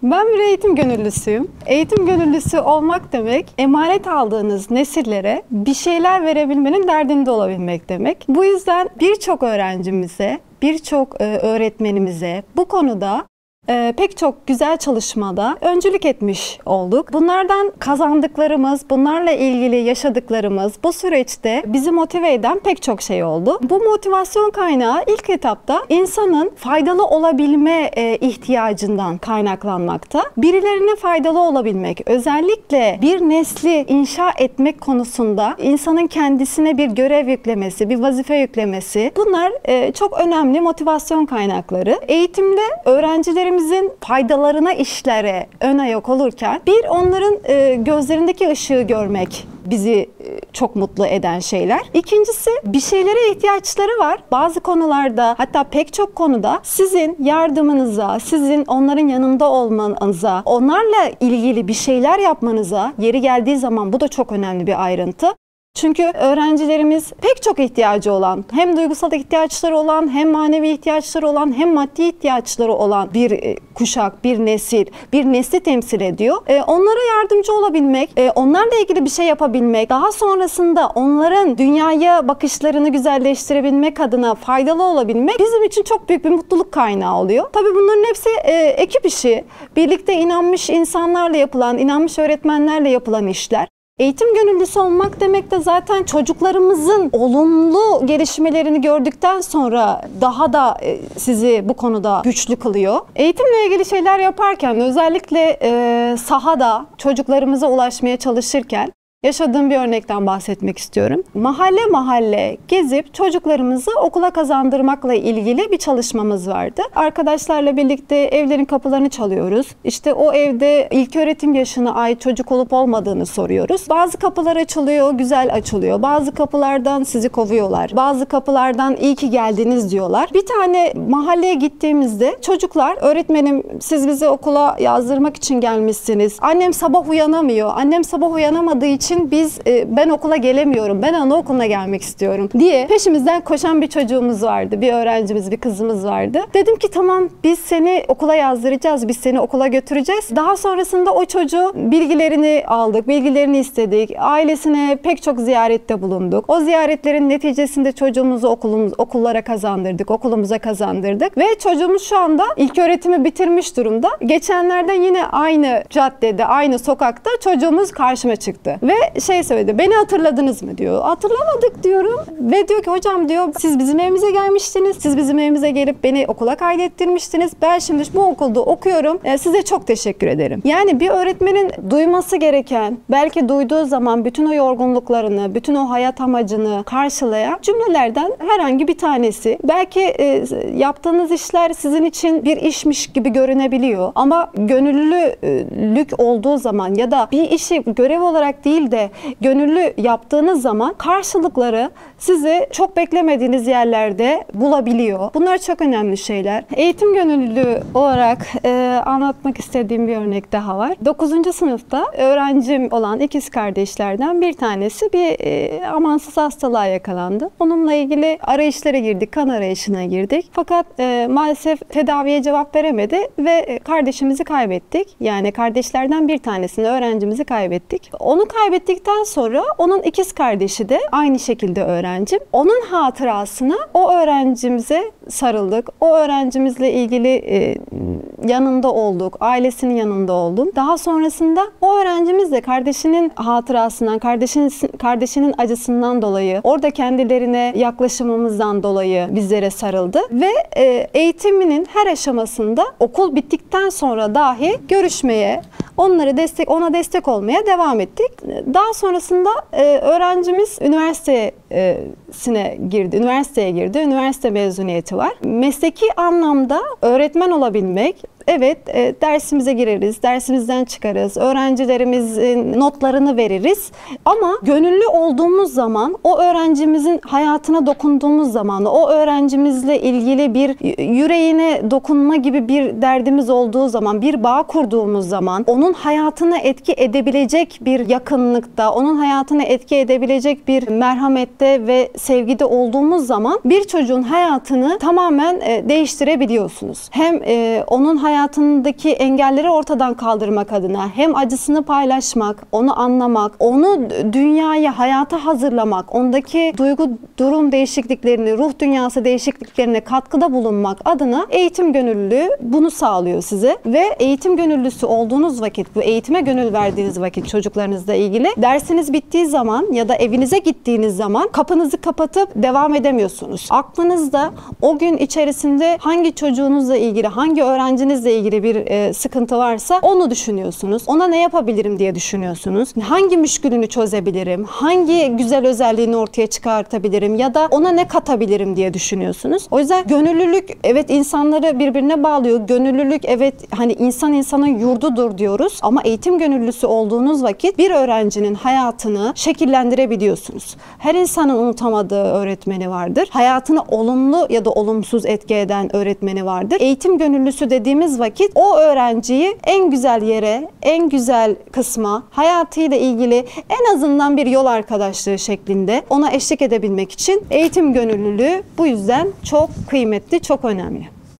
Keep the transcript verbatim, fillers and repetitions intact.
Ben bir eğitim gönüllüsüyüm. Eğitim gönüllüsü olmak demek, emanet aldığınız nesillere bir şeyler verebilmenin derdinde olabilmek demek. Bu yüzden birçok öğrencimize, birçok öğretmenimize bu konuda Ee, pek çok güzel çalışmada öncülük etmiş olduk. Bunlardan kazandıklarımız, bunlarla ilgili yaşadıklarımız bu süreçte bizi motive eden pek çok şey oldu. Bu motivasyon kaynağı ilk etapta insanın faydalı olabilme e, ihtiyacından kaynaklanmakta. Birilerine faydalı olabilmek, özellikle bir nesli inşa etmek konusunda insanın kendisine bir görev yüklemesi, bir vazife yüklemesi, bunlar e, çok önemli motivasyon kaynakları. Eğitimde öğrencilerin faydalarına işlere ön ayak olurken bir onların e, gözlerindeki ışığı görmek bizi e, çok mutlu eden şeyler. İkincisi, bir şeylere ihtiyaçları var. Bazı konularda, hatta pek çok konuda sizin yardımınıza, sizin onların yanında olmanıza, onlarla ilgili bir şeyler yapmanıza yeri geldiği zaman, bu da çok önemli bir ayrıntı. Çünkü öğrencilerimiz pek çok ihtiyacı olan, hem duygusal ihtiyaçları olan, hem manevi ihtiyaçları olan, hem maddi ihtiyaçları olan bir kuşak, bir nesil, bir nesli temsil ediyor. Onlara yardımcı olabilmek, onlarla ilgili bir şey yapabilmek, daha sonrasında onların dünyaya bakışlarını güzelleştirebilmek adına faydalı olabilmek bizim için çok büyük bir mutluluk kaynağı oluyor. Tabii bunların hepsi ekip işi, birlikte inanmış insanlarla yapılan, inanmış öğretmenlerle yapılan işler. Eğitim gönüllüsü olmak demek de zaten çocuklarımızın olumlu gelişmelerini gördükten sonra daha da sizi bu konuda güçlü kılıyor. Eğitimle ilgili şeyler yaparken, özellikle e, sahada çocuklarımıza ulaşmaya çalışırken yaşadığım bir örnekten bahsetmek istiyorum. Mahalle mahalle gezip çocuklarımızı okula kazandırmakla ilgili bir çalışmamız vardı. Arkadaşlarla birlikte evlerin kapılarını çalıyoruz. İşte o evde ilköğretim yaşına ait çocuk olup olmadığını soruyoruz. Bazı kapılar açılıyor, güzel açılıyor. Bazı kapılardan sizi kovuyorlar. Bazı kapılardan iyi ki geldiniz diyorlar. Bir tane mahalleye gittiğimizde çocuklar, öğretmenim siz bizi okula yazdırmak için gelmişsiniz. Annem sabah uyanamıyor. Annem sabah uyanamadığı için biz e, ben okula gelemiyorum, ben anaokuluna gelmek istiyorum diye peşimizden koşan bir çocuğumuz vardı. Bir öğrencimiz, bir kızımız vardı. Dedim ki tamam, biz seni okula yazdıracağız, biz seni okula götüreceğiz. Daha sonrasında o çocuğu bilgilerini aldık, bilgilerini istedik. Ailesine pek çok ziyarette bulunduk. O ziyaretlerin neticesinde çocuğumuzu okulumuz, okullara kazandırdık, okulumuza kazandırdık ve çocuğumuz şu anda ilköğretimi bitirmiş durumda. Geçenlerde yine aynı caddede, aynı sokakta çocuğumuz karşıma çıktı ve şey söyledi, beni hatırladınız mı diyor. Hatırlamadık diyorum ve diyor ki hocam diyor, siz bizim evimize gelmiştiniz, siz bizim evimize gelip beni okula kaydettirmiştiniz. Ben şimdi bu okulda okuyorum, e, size çok teşekkür ederim. Yani bir öğretmenin duyması gereken, belki duyduğu zaman bütün o yorgunluklarını, bütün o hayat amacını karşılayan cümlelerden herhangi bir tanesi. Belki e, yaptığınız işler sizin için bir işmiş gibi görünebiliyor ama gönüllülük olduğu zaman ya da bir işi görev olarak değil de gönüllü yaptığınız zaman karşılıkları sizi çok beklemediğiniz yerlerde bulabiliyor. Bunlar çok önemli şeyler. Eğitim gönüllülüğü olarak e, anlatmak istediğim bir örnek daha var. dokuzuncu sınıfta öğrencim olan ikiz kardeşlerden bir tanesi bir e, amansız hastalığa yakalandı. Onunla ilgili arayışlara girdik, kan arayışına girdik. Fakat e, maalesef tedaviye cevap veremedi ve kardeşimizi kaybettik. Yani kardeşlerden bir tanesini, öğrencimizi kaybettik. Onu kaybettikten sonra onun ikiz kardeşi de aynı şekilde öğrencim. Onun hatırasını o öğrencimize sarıldık. O öğrencimizle ilgili e, yanında olduk. Ailesinin yanında oldum. Daha sonrasında o öğrencimiz de kardeşinin hatırasından, kardeşinin, kardeşinin acısından dolayı, orada kendilerine yaklaşımımızdan dolayı bizlere sarıldı ve e, eğitiminin her aşamasında okul bittikten sonra dahi görüşmeye, onları destek, ona destek olmaya devam ettik. Daha sonrasında e, öğrencimiz üniversitesine girdi, üniversiteye girdi, üniversite mezuniyeti var. Mesleki anlamda öğretmen olabilmek, evet e, dersimize gireriz, dersimizden çıkarız, öğrencilerimizin notlarını veririz ama gönüllü olduğumuz zaman, o öğrencimizin hayatına dokunduğumuz zaman, o öğrencimizle ilgili bir yüreğine dokunma gibi bir derdimiz olduğu zaman, bir bağ kurduğumuz zaman, onun hayatına etki edebilecek bir yakınlıkta, onun hayatına etki edebilecek bir merhamette ve sevgide olduğumuz zaman bir çocuğun hayatını tamamen e, değiştirebiliyorsunuz. Hem e, onun hayatını hayatındaki engelleri ortadan kaldırmak adına hem acısını paylaşmak, onu anlamak, onu dünyaya, hayata hazırlamak, ondaki duygu durum değişikliklerini, ruh dünyası değişikliklerine katkıda bulunmak adına eğitim gönüllülüğü bunu sağlıyor size. Ve eğitim gönüllüsü olduğunuz vakit, bu eğitime gönül verdiğiniz vakit çocuklarınızla ilgili, dersiniz bittiği zaman ya da evinize gittiğiniz zaman kapınızı kapatıp devam edemiyorsunuz. Aklınızda o gün içerisinde hangi çocuğunuzla ilgili, hangi öğrencinizle ilgili bir e, sıkıntı varsa onu düşünüyorsunuz. Ona ne yapabilirim diye düşünüyorsunuz. Hangi müşkülünü çözebilirim, hangi güzel özelliğini ortaya çıkartabilirim ya da ona ne katabilirim diye düşünüyorsunuz. O yüzden gönüllülük evet insanları birbirine bağlıyor. Gönüllülük evet hani insan insanın yurdudur diyoruz ama eğitim gönüllüsü olduğunuz vakit bir öğrencinin hayatını şekillendirebiliyorsunuz. Her insanın unutamadığı öğretmeni vardır. Hayatını olumlu ya da olumsuz etki eden öğretmeni vardır. Eğitim gönüllüsü dediğimiz vakit o öğrenciyi en güzel yere, en güzel kısma, hayatıyla ilgili en azından bir yol arkadaşlığı şeklinde ona eşlik edebilmek için eğitim gönüllülüğü bu yüzden çok kıymetli, çok önemli.